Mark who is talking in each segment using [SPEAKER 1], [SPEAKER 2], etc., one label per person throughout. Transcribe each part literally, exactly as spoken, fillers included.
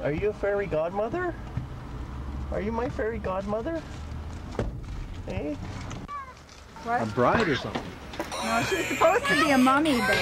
[SPEAKER 1] Are you a fairy godmother? Are you my fairy godmother? Hey?
[SPEAKER 2] What?
[SPEAKER 3] A bride or something?
[SPEAKER 2] No, she's supposed to be a mummy, but...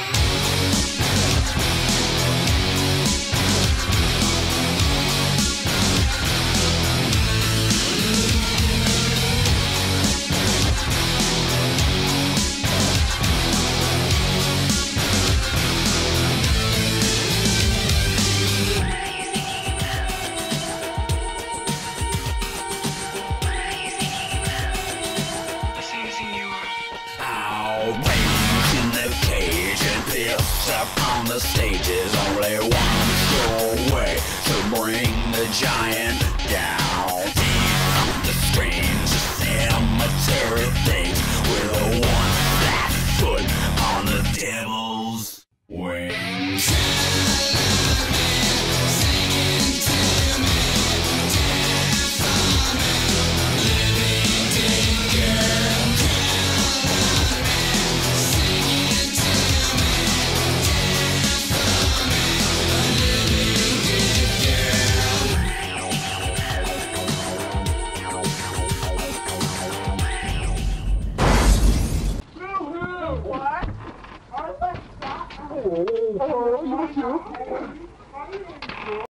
[SPEAKER 4] Up on the stage is only one way to bring the giant down. Deep the screens, cemetery things with a one flat foot on the devil's wings.
[SPEAKER 1] Oh, you too.